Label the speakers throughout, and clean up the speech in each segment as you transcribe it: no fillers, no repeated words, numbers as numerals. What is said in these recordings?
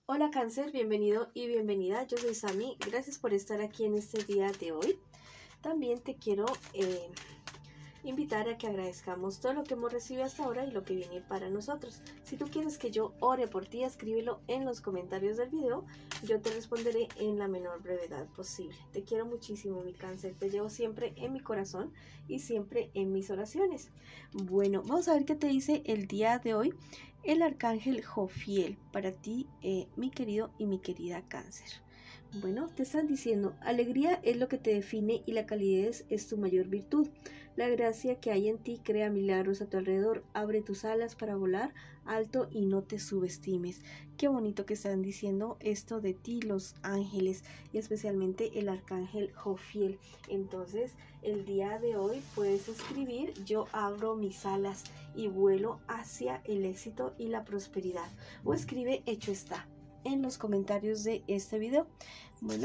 Speaker 1: Hola Cáncer, bienvenido y bienvenida. Yo soy Sami. Gracias por estar aquí en este día de hoy. También te quiero invitar a que agradezcamos todo lo que hemos recibido hasta ahora y lo que viene para nosotros. Si tú quieres que yo ore por ti, escríbelo en los comentarios del video. Yo te responderé en la menor brevedad posible. Te quiero muchísimo, mi Cáncer. Te llevo siempre en mi corazón y siempre en mis oraciones. Bueno, vamos a ver qué te dice el día de hoy el arcángel Jofiel para ti, mi querido y mi querida Cáncer. Bueno, te están diciendo, alegría es lo que te define y la calidez es tu mayor virtud. La gracia que hay en ti crea milagros a tu alrededor. Abre tus alas para volar alto y no te subestimes. Qué bonito que están diciendo esto de ti los ángeles y especialmente el arcángel Jofiel. Entonces, el día de hoy puedes escribir, yo abro mis alas y vuelo hacia el éxito y la prosperidad. O escribe, hecho está, en los comentarios de este video. Bueno,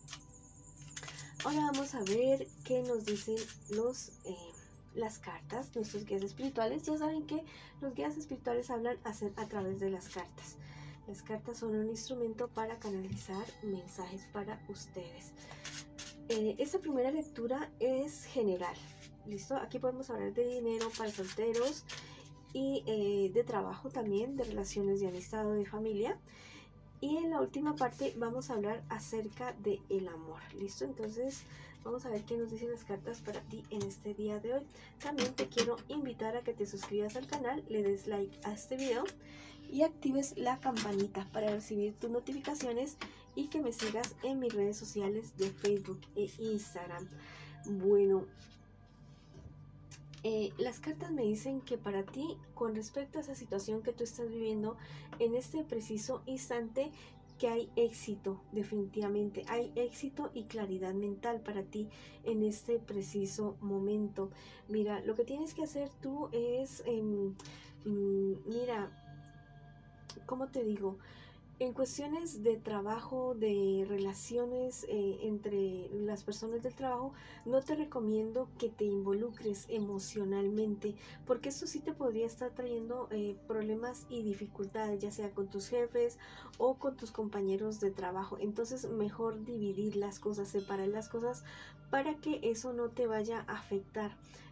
Speaker 1: ahora vamos a ver qué nos dicen las cartas, nuestros guías espirituales. Ya saben que los guías espirituales hablan a través de las cartas. Las cartas son un instrumento para canalizar mensajes para ustedes. Esta primera lectura es general. ¿Listo? Aquí podemos hablar de dinero para solteros y de trabajo también, de relaciones de amistad o de familia. Y en la última parte vamos a hablar acerca del amor. ¿Listo? Entonces vamos a ver qué nos dicen las cartas para ti en este día de hoy. También te quiero invitar a que te suscribas al canal, le des like a este video y actives la campanita para recibir tus notificaciones y que me sigas en mis redes sociales de Facebook e Instagram. Bueno, las cartas me dicen que para ti, con respecto a esa situación que tú estás viviendo en este preciso instante, que hay éxito, definitivamente hay éxito y claridad mental para ti en este preciso momento. Mira, lo que tienes que hacer tú es, mira, ¿cómo te digo? En cuestiones de trabajo, de relaciones entre las personas del trabajo, no te recomiendo que te involucres emocionalmente, porque esto sí te podría estar trayendo problemas y dificultades, ya sea con tus jefes o con tus compañeros de trabajo. Entonces, mejor dividir las cosas, separar las cosas para que eso no te vaya a afectar.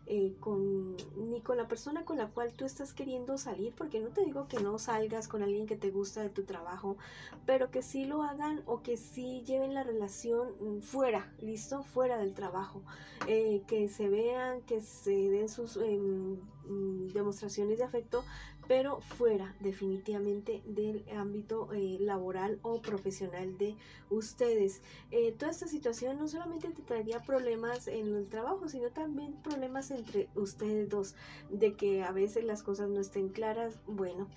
Speaker 1: Ni con la persona con la cual tú estás queriendo salir, porque no te digo que no salgas con alguien que te gusta de tu trabajo, pero que sí lo hagan o que sí lleven la relación fuera, listo, fuera del trabajo, que se vean, que se den sus demostraciones de afecto, pero fuera definitivamente del ámbito laboral o profesional de ustedes. Toda esta situación no solamente te traería problemas en el trabajo, sino también problemas entre ustedes dos, de que a veces las cosas no estén claras. Bueno,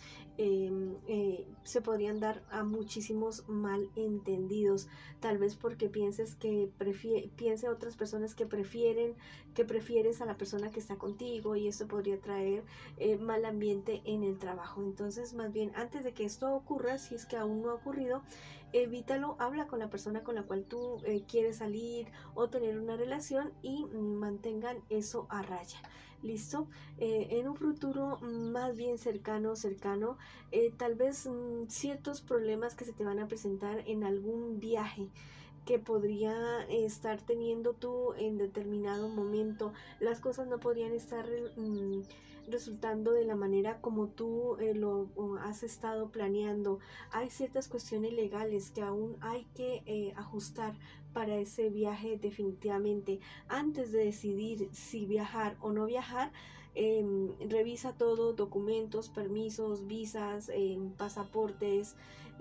Speaker 1: se podrían dar a muchísimos malentendidos, tal vez porque pienses que piense otras personas que prefieres a la persona que está contigo, y eso podría traer mal ambiente en el trabajo. Entonces, más bien, antes de que esto ocurra, si es que aún no ha ocurrido, evítalo, habla con la persona con la cual tú quieres salir o tener una relación y mantengan eso a raya. ¿Listo? En un futuro más bien cercano, tal vez ciertos problemas que se te van a presentar en algún viaje que podría estar teniendo tú en determinado momento. Las cosas no podrían estar resultando de la manera como tú lo has estado planeando. Hay ciertas cuestiones legales que aún hay que ajustar para ese viaje definitivamente. Antes de decidir si viajar o no viajar, revisa todo: documentos, permisos, visas, pasaportes,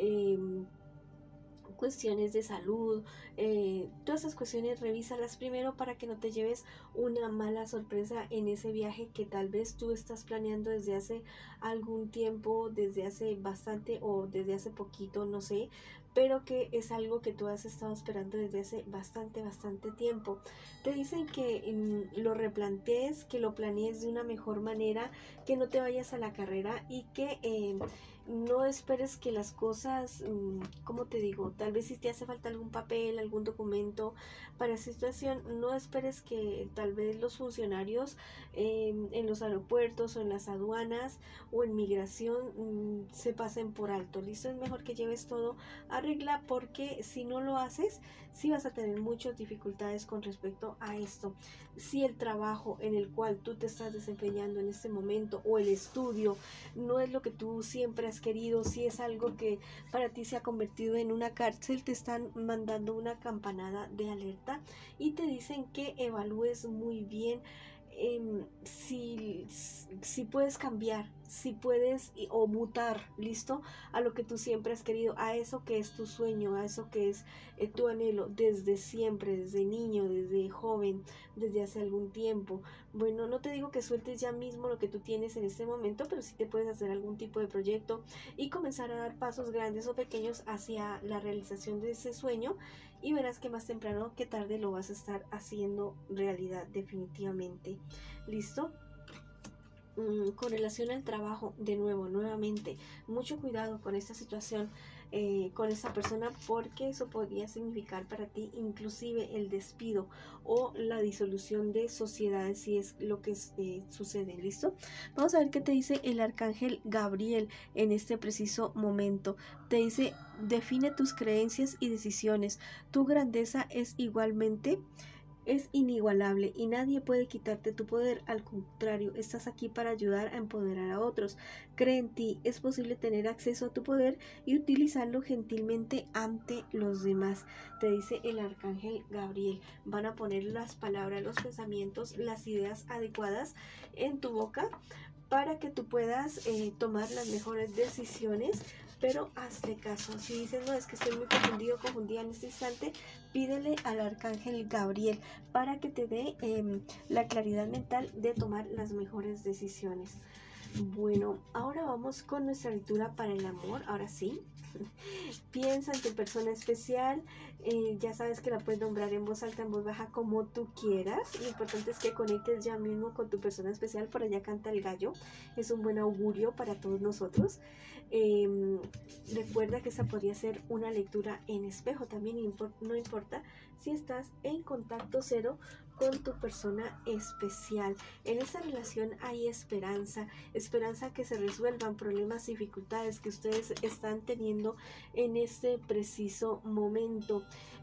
Speaker 1: cuestiones de salud, todas esas cuestiones revísalas primero para que no te lleves una mala sorpresa en ese viaje que tal vez tú estás planeando desde hace algún tiempo, desde hace bastante o desde hace poquito, no sé, pero que es algo que tú has estado esperando desde hace bastante tiempo. Te dicen que lo replantees, que lo planees de una mejor manera, que no te vayas a la carrera y que no esperes que las cosas, ¿cómo te digo? Tal vez si te hace falta algún papel, algún documento para esa situación, no esperes que tal vez los funcionarios en los aeropuertos o en las aduanas o en migración se pasen por alto. Listo, es mejor que lleves todo a regla, porque si no lo haces, sí vas a tener muchas dificultades con respecto a esto. Si el trabajo en el cual tú te estás desempeñando en este momento, o el estudio, no es lo que tú siempre has querido, si es algo que para ti se ha convertido en una cárcel, te están mandando una campanada de alerta y te dicen que evalúes muy bien si puedes cambiar, si puedes o mutar, listo, a lo que tú siempre has querido, a eso que es tu sueño, a eso que es tu anhelo desde siempre, desde niño, desde joven, desde hace algún tiempo. Bueno, no te digo que sueltes ya mismo lo que tú tienes en este momento, pero sí te puedes hacer algún tipo de proyecto y comenzar a dar pasos grandes o pequeños hacia la realización de ese sueño, y verás que más temprano que tarde lo vas a estar haciendo realidad definitivamente. ¿Listo? Con relación al trabajo, de nuevo, nuevamente, mucho cuidado con esta situación, con esta persona, porque eso podría significar para ti inclusive el despido o la disolución de sociedades, si es lo que sucede. ¿Listo? Vamos a ver qué te dice el arcángel Gabriel en este preciso momento. Te dice: define tus creencias y decisiones. Tu grandeza es inigualable y nadie puede quitarte tu poder. Al contrario, estás aquí para ayudar a empoderar a otros. Cree en ti. Es posible tener acceso a tu poder y utilizarlo gentilmente ante los demás. Te dice el arcángel Gabriel. Van a poner las palabras, los pensamientos, las ideas adecuadas en tu boca para que tú puedas tomar las mejores decisiones, pero hazle caso. Si dices: no, es que estoy muy confundido, confundida en este instante, pídele al arcángel Gabriel para que te dé la claridad mental de tomar las mejores decisiones. Bueno, ahora vamos con nuestra lectura para el amor. Ahora sí, piensa en tu persona especial. Ya sabes que la puedes nombrar en voz alta, en voz baja, como tú quieras. Lo importante es que conectes ya mismo con tu persona especial. Por allá canta el gallo. Es un buen augurio para todos nosotros. Recuerda que esta podría ser una lectura en espejo también. No importa si estás en contacto cero con tu persona especial. En esta relación hay esperanza, esperanza que se resuelvan problemas, dificultades que ustedes están teniendo en este preciso momento.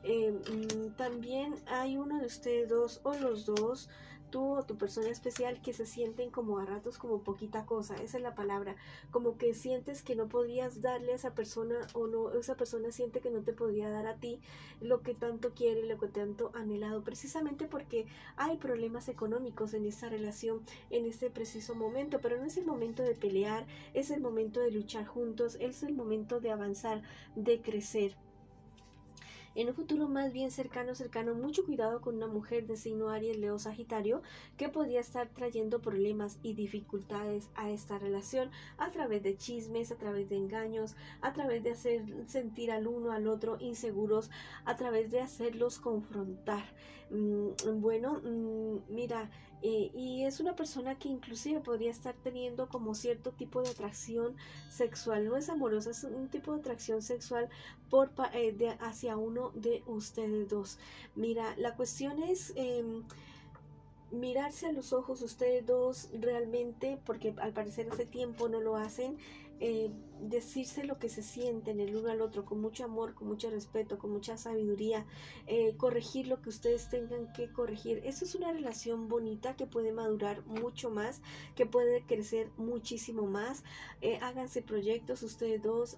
Speaker 1: También hay uno de ustedes dos, o los dos, tú o tu persona especial, que se sienten como a ratos como poquita cosa. Esa es la palabra, como que sientes que no podías darle a esa persona, o no, esa persona siente que no te podría dar a ti lo que tanto quiere, lo que tanto anhelado, precisamente porque hay problemas económicos en esta relación en este preciso momento. Pero no es el momento de pelear, es el momento de luchar juntos, es el momento de avanzar, de crecer. En un futuro más bien cercano, mucho cuidado con una mujer de signo Aries, Leo, Sagitario, que podría estar trayendo problemas y dificultades a esta relación a través de chismes, a través de engaños, a través de hacer sentir al uno al otro inseguros, a través de hacerlos confrontar. Bueno, mira, y es una persona que inclusive podría estar teniendo como cierto tipo de atracción sexual. No es amorosa, es un tipo de atracción sexual hacia uno de ustedes dos. Mira, la cuestión es mirarse a los ojos ustedes dos realmente, porque al parecer hace tiempo no lo hacen. Decirse lo que se sienten el uno al otro con mucho amor, con mucho respeto, con mucha sabiduría, corregir lo que ustedes tengan que corregir. Eso es una relación bonita que puede madurar mucho más, que puede crecer muchísimo más. Háganse proyectos ustedes dos,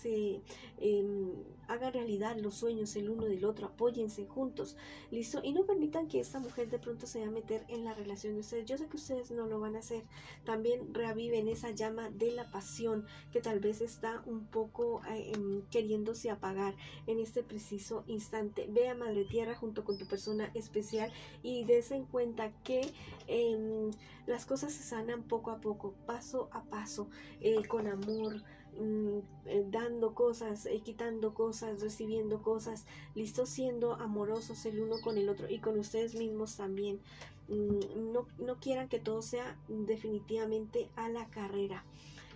Speaker 1: hagan realidad los sueños el uno del otro, apóyense juntos, listo, y no permitan que esta mujer de pronto se vaya a meter en la relación de ustedes. Yo sé que ustedes no lo van a hacer. También reaviven esa llama de la pasión que tal vez está un poco queriéndose apagar en este preciso instante. Ve a Madre Tierra junto con tu persona especial y des en cuenta que las cosas se sanan poco a poco, paso a paso, con amor, dando cosas, quitando cosas, recibiendo cosas, listo, siendo amorosos el uno con el otro y con ustedes mismos también. No quieran que todo sea definitivamente a la carrera.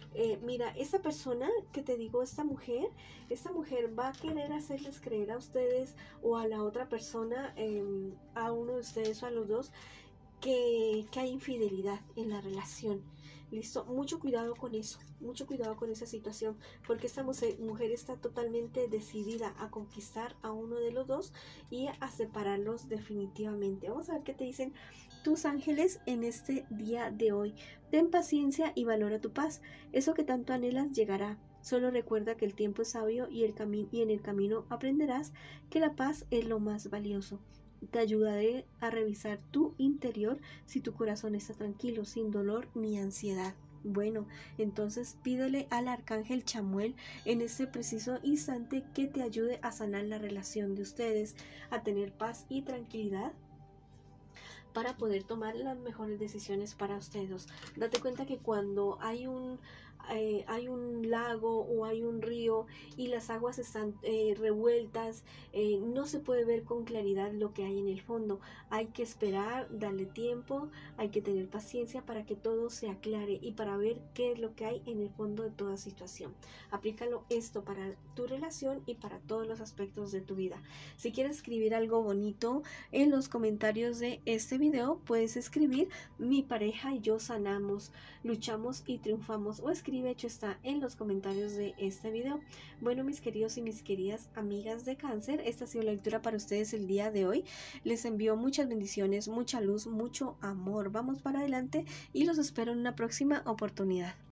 Speaker 1: Mira, esta persona que te digo, esta mujer va a querer hacerles creer a ustedes o a la otra persona, a uno de ustedes o a los dos, que hay infidelidad en la relación. Listo, mucho cuidado con eso, mucho cuidado con esa situación, porque esta mujer está totalmente decidida a conquistar a uno de los dos y a separarlos definitivamente. Vamos a ver qué te dicen tus ángeles en este día de hoy. Ten paciencia y valora tu paz. Eso que tanto anhelas llegará. Solo recuerda que el tiempo es sabio y en el camino aprenderás que la paz es lo más valioso. Te ayudaré a revisar tu interior si tu corazón está tranquilo, sin dolor ni ansiedad. Bueno, entonces pídele al arcángel Chamuel en este preciso instante que te ayude a sanar la relación de ustedes, a tener paz y tranquilidad para poder tomar las mejores decisiones para ustedes. Date cuenta que cuando hay un lago o hay un río y las aguas están revueltas, no se puede ver con claridad lo que hay en el fondo. Hay que esperar, darle tiempo, hay que tener paciencia para que todo se aclare y para ver qué es lo que hay en el fondo de toda situación. Aplícalo esto para tu relación y para todos los aspectos de tu vida. Si quieres escribir algo bonito en los comentarios de este video, puedes escribir: mi pareja y yo sanamos, luchamos y triunfamos, o escribe hecho está en los comentarios de este video. Bueno, mis queridos y mis queridas amigas de Cáncer, esta ha sido la lectura para ustedes el día de hoy. Les envío muchas bendiciones, mucha luz, mucho amor. Vamos para adelante y los espero en una próxima oportunidad.